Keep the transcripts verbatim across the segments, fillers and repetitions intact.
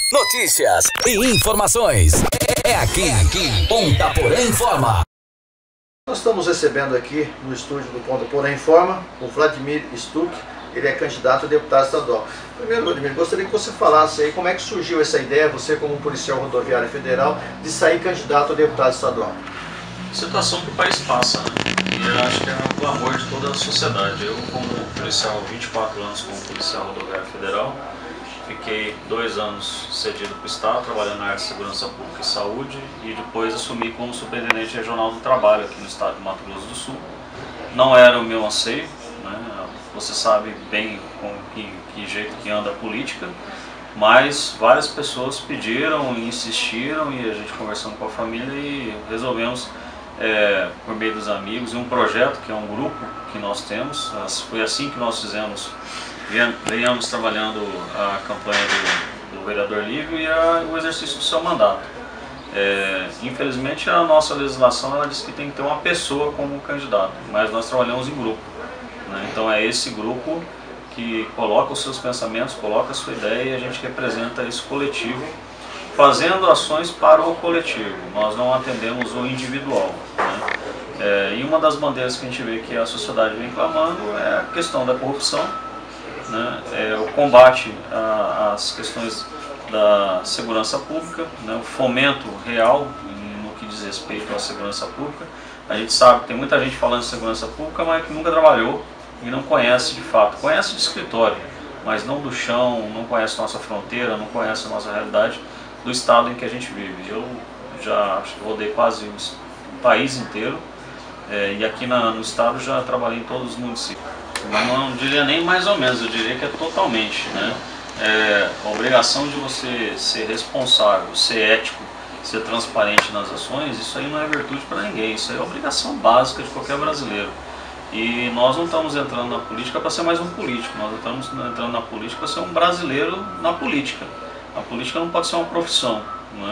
Notícias e informações. É aqui, é aqui. Ponta Porã Informa. Nós estamos recebendo aqui no estúdio do Ponta Porã Informa o Vladimir Stuck. Ele é candidato a deputado estadual. Primeiro, Vladimir, gostaria que você falasse aí como é que surgiu essa ideia, você como policial rodoviário federal, de sair candidato a deputado estadual. Situação que o país passa, né? E eu acho que é o clamor de toda a sociedade. Eu, como policial, vinte e quatro anos como policial rodoviário federal, fiquei dois anos cedido para o Estado, trabalhando na área de segurança pública e saúde, e depois assumi como superintendente regional do trabalho aqui no estado de Mato Grosso do Sul. Não era o meu anseio, né? Você sabe bem com que, que jeito que anda a política, mas várias pessoas pediram e insistiram, e a gente conversando com a família e resolvemos, é, por meio dos amigos, e um projeto que é um grupo que nós temos. Foi assim que nós fizemos, venhamos trabalhando a campanha do, do vereador Lívio e a, o exercício do seu mandato. É, infelizmente a nossa legislação ela diz que tem que ter uma pessoa como candidato, mas nós trabalhamos em grupo, né? Então é esse grupo que coloca os seus pensamentos, coloca a sua ideia, e a gente representa esse coletivo, fazendo ações para o coletivo. Nós não atendemos o individual, né? É, e uma das bandeiras que a gente vê que a sociedade vem clamando é a questão da corrupção, né? É o combate às questões da segurança pública, né? O fomento real no que diz respeito à segurança pública. A gente sabe que tem muita gente falando de segurança pública, mas que nunca trabalhou e não conhece de fato. Conhece de escritório, mas não do chão, não conhece nossa fronteira, não conhece a nossa realidade do estado em que a gente vive. Eu já acho que rodei quase o país inteiro, é, e aqui na, no estado já trabalhei em todos os municípios. Não, não diria nem mais ou menos, eu diria que é totalmente, né? É, a obrigação de você ser responsável, ser ético, ser transparente nas ações, isso aí não é virtude para ninguém, isso aí é obrigação básica de qualquer brasileiro. E nós não estamos entrando na política para ser mais um político, nós estamos entrando na política para ser um brasileiro na política. A política não pode ser uma profissão, não é?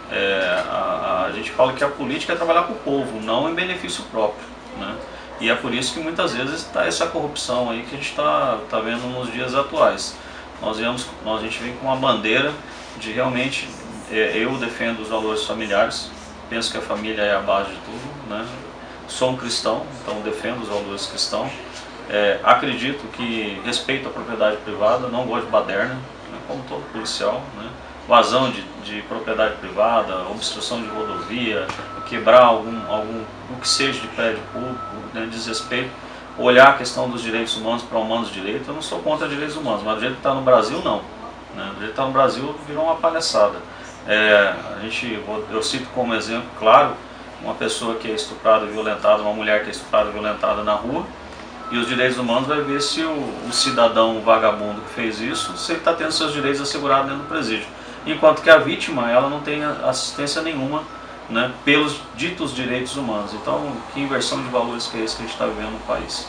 É, a, a gente fala que a política é trabalhar para o povo, não em benefício próprio, né? E é por isso que muitas vezes está essa corrupção aí que a gente está tá vendo nos dias atuais. Nós, viemos, nós a gente vem com uma bandeira de realmente, é, eu defendo os valores familiares, penso que a família é a base de tudo, né? Sou um cristão, então defendo os valores cristãos. É, acredito que respeito a propriedade privada, não gosto de baderna, né, como todo policial, né? Vazão de, de propriedade privada, obstrução de rodovia, quebrar algum, algum o que seja de prédio público, né, desrespeito, olhar a questão dos direitos humanos para humanos direitos. Eu não sou contra direitos humanos, mas do jeito que está no Brasil, não, né? Do jeito que está no Brasil, virou uma palhaçada. É, a gente, eu cito como exemplo, claro, uma pessoa que é estuprada e violentada, uma mulher que é estuprada e violentada na rua, e os direitos humanos vai ver se o, o cidadão vagabundo que fez isso, se ele está tendo seus direitos assegurados dentro do presídio. Enquanto que a vítima, ela não tem assistência nenhuma, né, pelos ditos direitos humanos. Então, que inversão de valores que é esse que a gente está vivendo no país?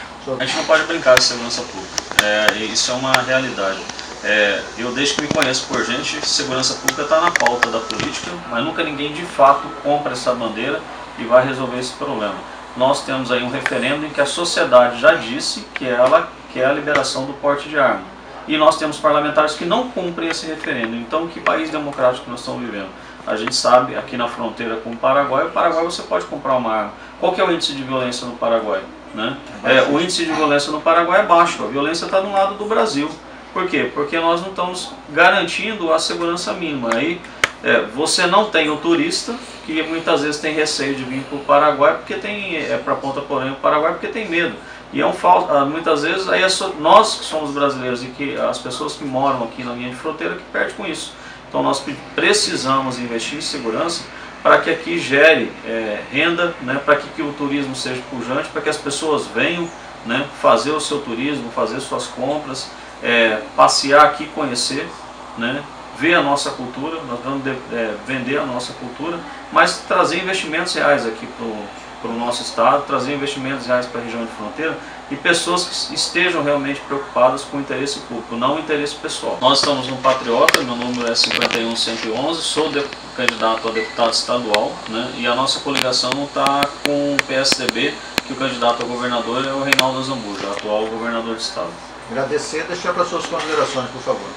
A gente não pode brincar de segurança pública, é, isso é uma realidade. É, eu, desde que me conheço por gente, segurança pública está na pauta da política, mas nunca ninguém de fato compra essa bandeira e vai resolver esse problema. Nós temos aí um referendo em que a sociedade já disse que ela quer a liberação do porte de arma. E nós temos parlamentares que não cumprem esse referendo. Então, que país democrático nós estamos vivendo? A gente sabe, aqui na fronteira com o Paraguai, o Paraguai você pode comprar uma arma. Qual que é o índice de violência no Paraguai, né? É, o índice de violência no Paraguai é baixo, a violência está do lado do Brasil. Por quê? Porque nós não estamos garantindo a segurança mínima. Aí é, você não tem o turista, que muitas vezes tem receio de vir para o Paraguai, porque tem, é, para Ponta Porã, o Paraguai, porque tem medo. E é um falso, muitas vezes aí é só, nós que somos brasileiros e que as pessoas que moram aqui na linha de fronteira que perdem com isso. Então nós precisamos investir em segurança para que aqui gere é, renda, né, para que, que o turismo seja pujante, para que as pessoas venham, né, fazer o seu turismo, fazer suas compras, é, passear aqui, conhecer, né, ver a nossa cultura. Nós vamos de, é, vender a nossa cultura, mas trazer investimentos reais aqui para o nosso estado, trazer investimentos reais para a região de fronteira e pessoas que estejam realmente preocupadas com o interesse público, não o interesse pessoal. Nós estamos no Patriota, meu número é cinquenta e um, cento e onze, sou de, candidato a deputado estadual, né, e a nossa coligação está com o P S D B, que o candidato a governador é o Reinaldo Azambuja, atual governador do estado. Agradecer, deixar para suas considerações, por favor.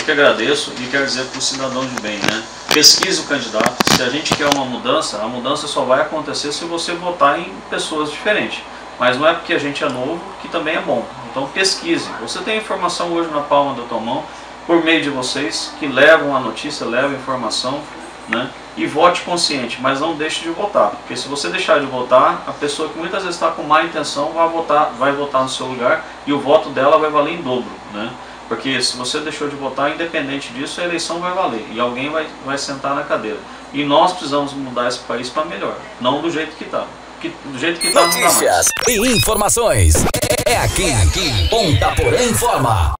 que agradeço e quero dizer para o cidadão de bem, né? Pesquise o candidato. Se a gente quer uma mudança, a mudança só vai acontecer se você votar em pessoas diferentes. Mas não é porque a gente é novo que também é bom. Então pesquise. Você tem informação hoje na palma da tua mão, por meio de vocês, que levam a notícia, levam a informação, né? E vote consciente, mas não deixe de votar. Porque se você deixar de votar, a pessoa que muitas vezes está com má intenção vai votar, vai votar no seu lugar e o voto dela vai valer em dobro, né? Porque se você deixou de votar, independente disso, a eleição vai valer e alguém vai, vai sentar na cadeira. E nós precisamos mudar esse país para melhor, não do jeito que está. Que, do jeito que está, não dá mais. Notícias e informações. É aqui, é aqui. Ponta Porã informa.